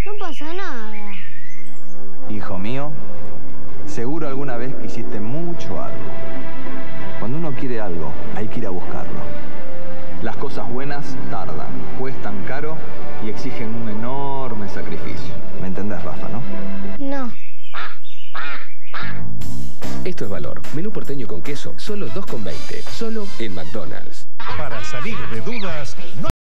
No pasa nada. Hijo mío, seguro alguna vez quisiste mucho algo. Cuando uno quiere algo, hay que ir a buscarlo. Las cosas buenas tardan, cuestan caro y exigen un enorme sacrificio. ¿Me entendés, Rafa, no? No. Esto es Valor. Menú porteño con queso, solo $2,20. Solo en McDonald's. Para salir de dudas, no